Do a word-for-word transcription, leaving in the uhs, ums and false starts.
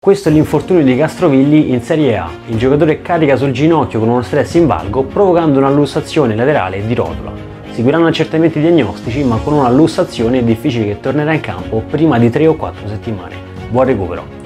Questo è l'infortunio di Castrovilli in Serie A. Il giocatore carica sul ginocchio con uno stress in valgo, provocando una lussazione laterale di rotula. Seguiranno accertamenti diagnostici, ma con una lussazione è difficile che tornerà in campo prima di tre o quattro settimane. Buon recupero!